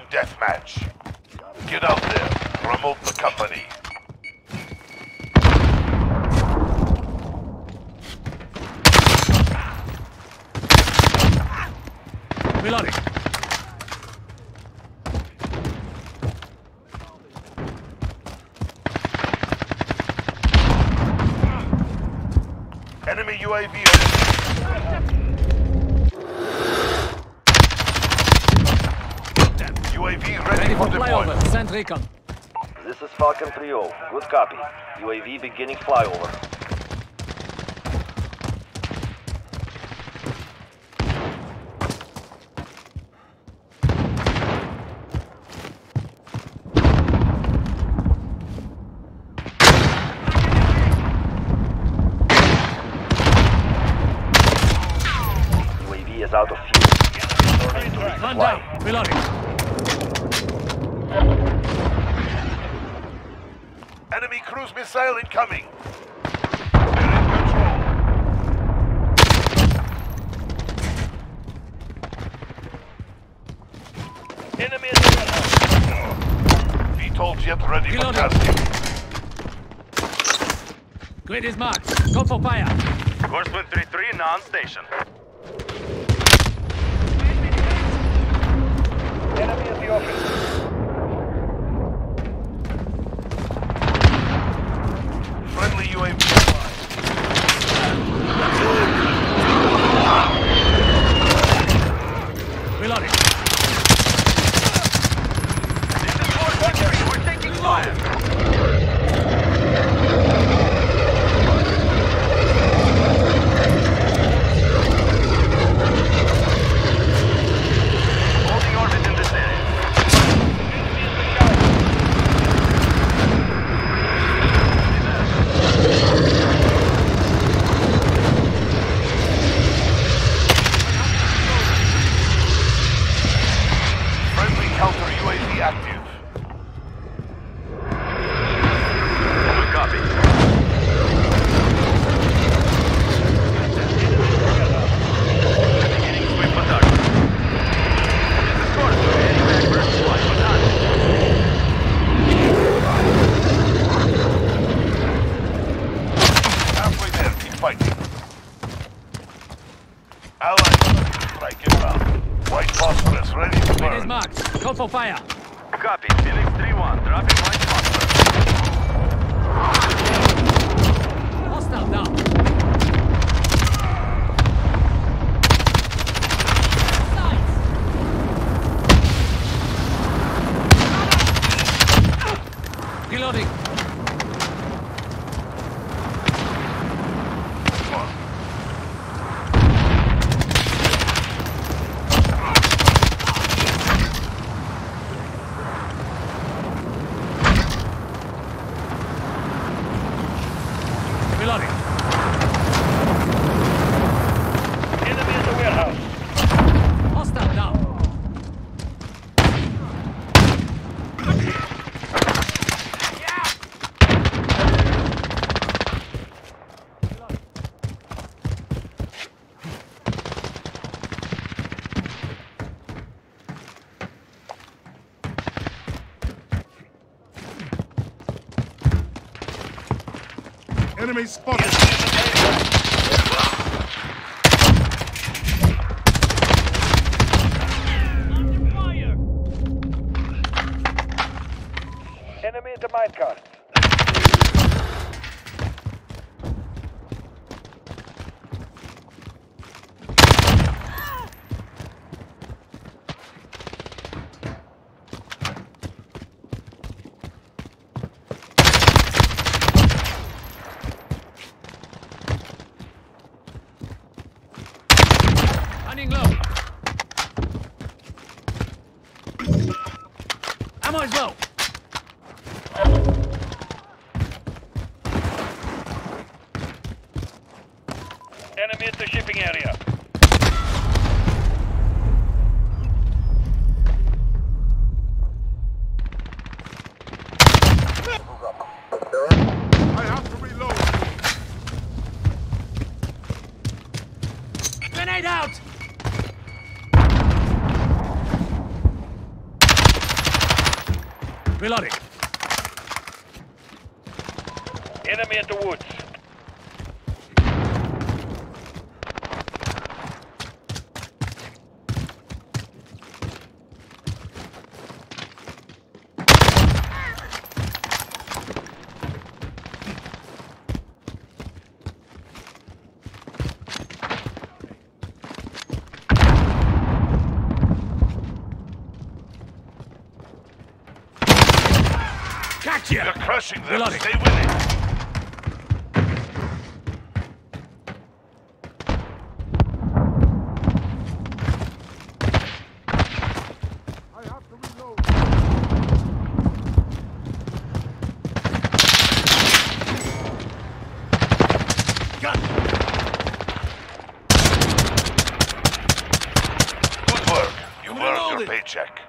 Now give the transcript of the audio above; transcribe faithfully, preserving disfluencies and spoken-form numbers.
deathmatch. Get out there. Promote the company. Reloading. Enemy U A V. U A V ready, Ready for for deployment. flyover. Send recon. This is Falcon three oh. Good copy. U A V beginning flyover. U A V is out of fuel. Returning to One resupply. down. Reloading. Enemy cruise missile incoming. They're in control. Enemy in the warehouse. V TOL jet ready for Reloading. tasking. Grid is marked. Go for fire. Course one three three, non-station. Enemy in the office. Friendly U A V online. Reloading. This is Course one three, we're taking fire. Holding orbit in this area. Friendly counter U A V active. Good copy. Beginning sweep attack. This is Course two, heading back for flight attack. Halfway there, keep fighting. Allied strike inbound. White phosphorus ready to Grid is burn. marked. Go for fire. Copy, Phoenix three one, dropping white phosphorus. Hostile down. Reloading. Reloading. Enemy in the warehouse. Hostile down. Enemy spotted. Enemy in the minecart. Running low. Ammo is low. Enemy at the shipping area. I have to reload. Grenade out. Reloading. Enemy at the woods. Gotcha! You're crushing them. Reloading. Stay with it. Good work. You earned your paycheck.